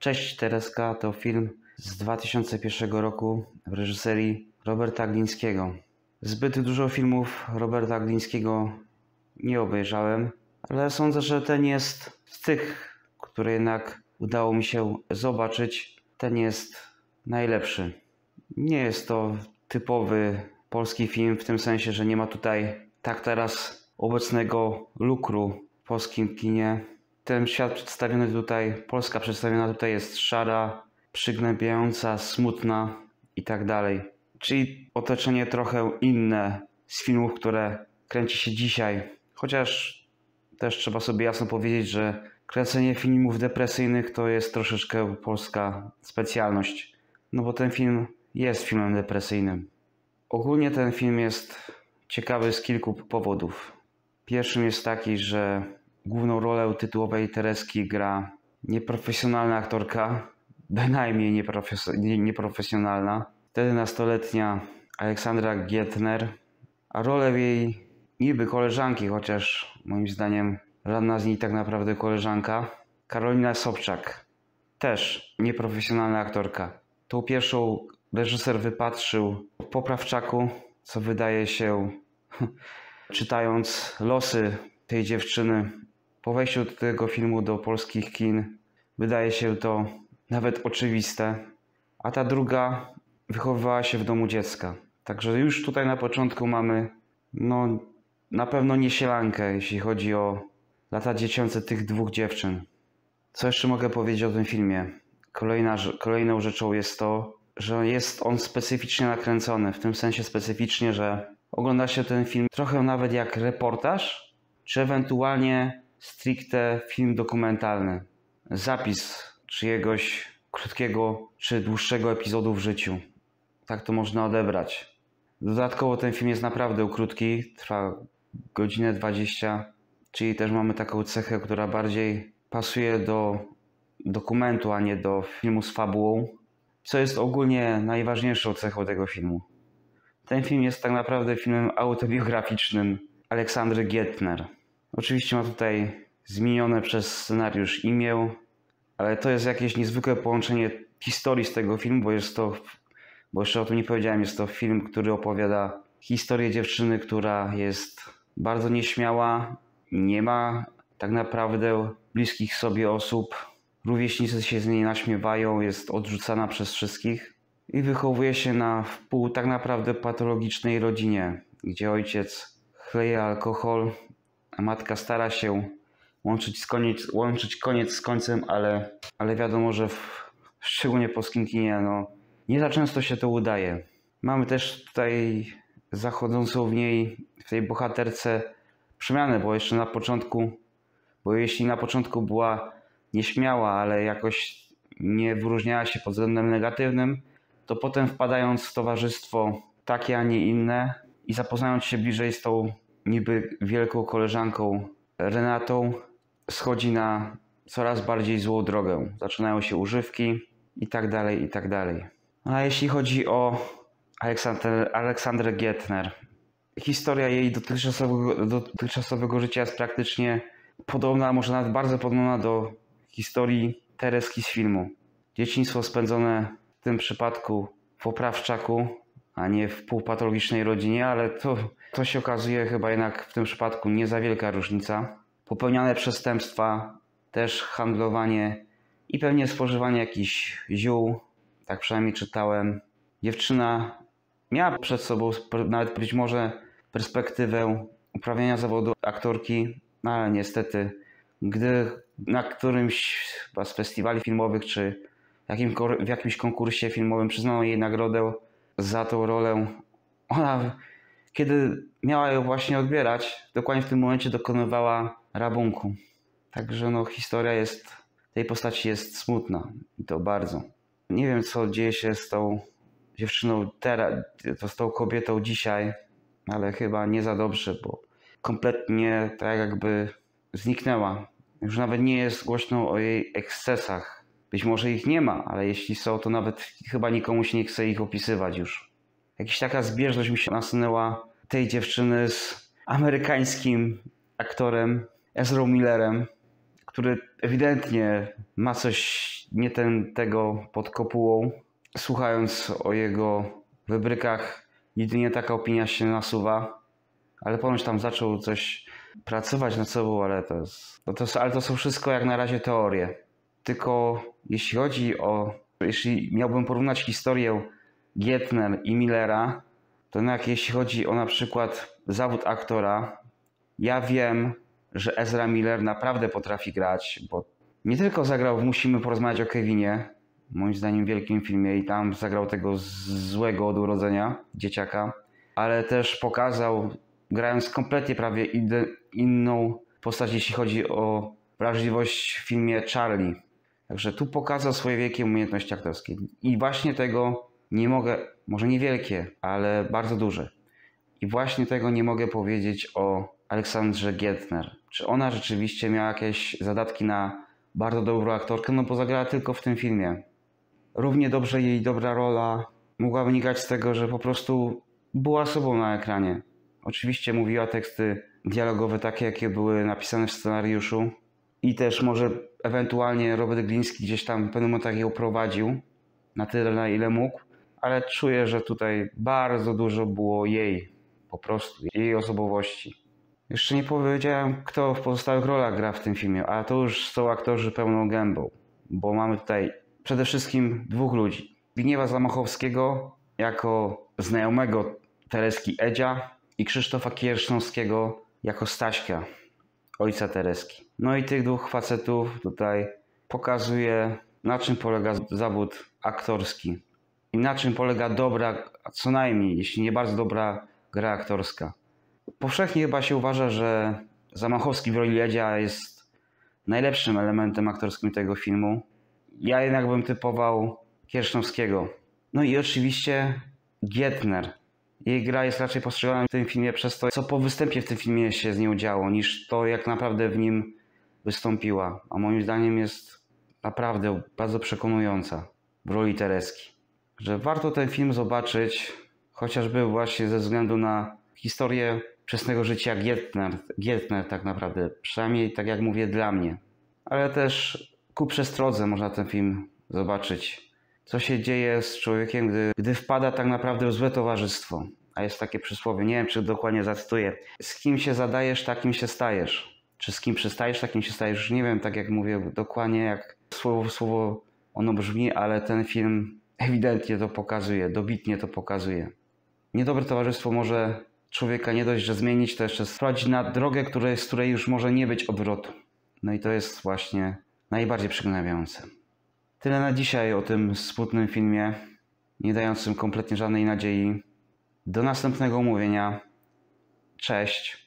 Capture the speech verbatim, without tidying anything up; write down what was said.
Cześć Tereska to film z dwa tysiące pierwszego roku w reżyserii Roberta Glińskiego. Zbyt dużo filmów Roberta Glińskiego nie obejrzałem, ale sądzę, że ten jest z tych, które jednak udało mi się zobaczyć, ten jest najlepszy. Nie jest to typowy polski film w tym sensie, że nie ma tutaj tak teraz obecnego lukru w polskim kinie. Ten świat przedstawiony tutaj, Polska przedstawiona tutaj jest szara, przygnębiająca, smutna i tak dalej. Czyli otoczenie trochę inne z filmów, które kręci się dzisiaj. Chociaż też trzeba sobie jasno powiedzieć, że kręcenie filmów depresyjnych to jest troszeczkę polska specjalność. No bo ten film jest filmem depresyjnym. Ogólnie ten film jest ciekawy z kilku powodów. Pierwszym jest taki, że główną rolę tytułowej Tereski gra nieprofesjonalna aktorka, bynajmniej nieprofes- nie, nieprofesjonalna, wtedy nastoletnia Aleksandra Gietner, a rolę jej niby koleżanki, chociaż moim zdaniem żadna z nich tak naprawdę koleżanka, Karolina Sobczak, też nieprofesjonalna aktorka. Tą pierwszą reżyser wypatrzył w Poprawczaku, co wydaje się, czytając losy tej dziewczyny, po wejściu tego filmu do polskich kin, wydaje się to nawet oczywiste, a ta druga wychowywała się w domu dziecka. Także już tutaj na początku mamy no, na pewno niesielankę, jeśli chodzi o lata dziecięce tych dwóch dziewczyn. Co jeszcze mogę powiedzieć o tym filmie? Kolejna, kolejną rzeczą jest to, że jest on specyficznie nakręcony, w tym sensie specyficznie, że ogląda się ten film trochę nawet jak reportaż, czy ewentualnie stricte film dokumentalny. Zapis czyjegoś krótkiego czy dłuższego epizodu w życiu. Tak to można odebrać. Dodatkowo ten film jest naprawdę krótki, trwa godzinę dwadzieścia, czyli też mamy taką cechę, która bardziej pasuje do dokumentu, a nie do filmu z fabułą, co jest ogólnie najważniejszą cechą tego filmu. Ten film jest tak naprawdę filmem autobiograficznym Aleksandry Gietner. Oczywiście ma tutaj zmienione przez scenariusz imię, ale to jest jakieś niezwykłe połączenie historii z tego filmu, bo jest to, bo jeszcze o tym nie powiedziałem, jest to film, który opowiada historię dziewczyny, która jest bardzo nieśmiała, nie ma tak naprawdę bliskich sobie osób, rówieśnicy się z niej naśmiewają, jest odrzucana przez wszystkich i wychowuje się na wpół tak naprawdę patologicznej rodzinie, gdzie ojciec chleje alkohol, a matka stara się łączyć, z koniec, łączyć koniec z końcem, ale, ale wiadomo, że w, szczególnie w polskim kinie no, nie za często się to udaje. Mamy też tutaj zachodzącą w niej, w tej bohaterce przemianę, bo jeszcze na początku, bo jeśli na początku była nieśmiała, ale jakoś nie wyróżniała się pod względem negatywnym, to potem wpadając w towarzystwo takie, a nie inne i zapoznając się bliżej z tą niby wielką koleżanką Renatą, schodzi na coraz bardziej złą drogę. Zaczynają się używki i tak dalej, i tak dalej. A jeśli chodzi o Aleksandrę, Aleksandrę Gietner, historia jej dotychczasowego, dotychczasowego życia jest praktycznie podobna, może nawet bardzo podobna do historii Tereski z filmu. Dzieciństwo spędzone w tym przypadku w Poprawczaku, a nie w półpatologicznej rodzinie, ale to, to się okazuje chyba jednak w tym przypadku nie za wielka różnica. Popełniane przestępstwa, też handlowanie i pewnie spożywanie jakichś ziół, tak przynajmniej czytałem. Dziewczyna miała przed sobą nawet być może perspektywę uprawiania zawodu aktorki, ale niestety, gdy na którymś chyba z festiwali filmowych czy jakim, w jakimś konkursie filmowym przyznano jej nagrodę za tą rolę, ona, kiedy miała ją właśnie odbierać, dokładnie w tym momencie dokonywała rabunku. Także no, historia jest, tej postaci jest smutna i to bardzo. Nie wiem, co dzieje się z tą dziewczyną teraz, to z tą kobietą dzisiaj, ale chyba nie za dobrze, bo kompletnie tak jakby zniknęła. Już nawet nie jest głośno o jej ekscesach. Być może ich nie ma, ale jeśli są, to nawet chyba nikomu się nie chce ich opisywać już. Jakaś taka zbieżność mi się nasunęła tej dziewczyny z amerykańskim aktorem Ezrą Millerem, który ewidentnie ma coś nie ten, tego pod kopułą. Słuchając o jego wybrykach, jedynie taka opinia się nasuwa, ale ponoć tam zaczął coś pracować nad sobą, ale to, jest, no to, ale to są wszystko jak na razie teorie. Tylko jeśli chodzi o, jeśli miałbym porównać historię Gietner i Millera, to jednak jeśli chodzi o na przykład zawód aktora, ja wiem, że Ezra Miller naprawdę potrafi grać, bo nie tylko zagrał w Musimy porozmawiać o Kevinie, moim zdaniem wielkim filmie, i tam zagrał tego złego od urodzenia dzieciaka, ale też pokazał, grając kompletnie prawie inną postać, jeśli chodzi o wrażliwość w filmie Charlie. Także tu pokazał swoje wielkie umiejętności aktorskie. I właśnie tego nie mogę, może niewielkie, ale bardzo duże. I właśnie tego nie mogę powiedzieć o Aleksandrze Gietner. Czy ona rzeczywiście miała jakieś zadatki na bardzo dobrą aktorkę? No bo zagrała tylko w tym filmie. Równie dobrze jej dobra rola mogła wynikać z tego, że po prostu była sobą na ekranie. Oczywiście mówiła teksty dialogowe takie, jakie były napisane w scenariuszu. I też może ewentualnie Robert Gliński gdzieś tam w pewnym momentach ją prowadził na tyle, na ile mógł. Ale czuję, że tutaj bardzo dużo było jej, po prostu, jej osobowości. Jeszcze nie powiedziałem, kto w pozostałych rolach gra w tym filmie, ale to już są aktorzy pełną gębą, bo mamy tutaj przede wszystkim dwóch ludzi. Zbigniewa Zamachowskiego jako znajomego Tereski Edzia i Krzysztofa Kiersznowskiego jako Staśka, ojca Tereski. No i tych dwóch facetów tutaj pokazuje, na czym polega zawód aktorski i na czym polega dobra, co najmniej, jeśli nie bardzo dobra gra aktorska. Powszechnie chyba się uważa, że Zamachowski w roli Edzia jest najlepszym elementem aktorskim tego filmu. Ja jednak bym typował Kiersznowskiego. No i oczywiście Gietner. Jej gra jest raczej postrzegana w tym filmie przez to, co po występie w tym filmie się z nią działo, niż to, jak naprawdę w nim wystąpiła. A moim zdaniem jest naprawdę bardzo przekonująca w roli Tereski. Że warto ten film zobaczyć, chociażby właśnie ze względu na historię wczesnego życia Gietner, Gietner tak naprawdę, przynajmniej tak jak mówię dla mnie. Ale też ku przestrodze można ten film zobaczyć. Co się dzieje z człowiekiem, gdy, gdy wpada tak naprawdę w złe towarzystwo. A jest takie przysłowie, nie wiem czy dokładnie zacytuję. Z kim się zadajesz, takim się stajesz. Czy z kim przystajesz, takim się stajesz. Już nie wiem, tak jak mówię, dokładnie jak słowo w słowo ono brzmi, ale ten film ewidentnie to pokazuje, dobitnie to pokazuje. Niedobre towarzystwo może człowieka nie dość, że zmienić, to jeszcze sprowadzić na drogę, której, z której już może nie być odwrotu. No i to jest właśnie najbardziej przygnębiające. Tyle na dzisiaj o tym smutnym filmie, nie dającym kompletnie żadnej nadziei. Do następnego omówienia. Cześć.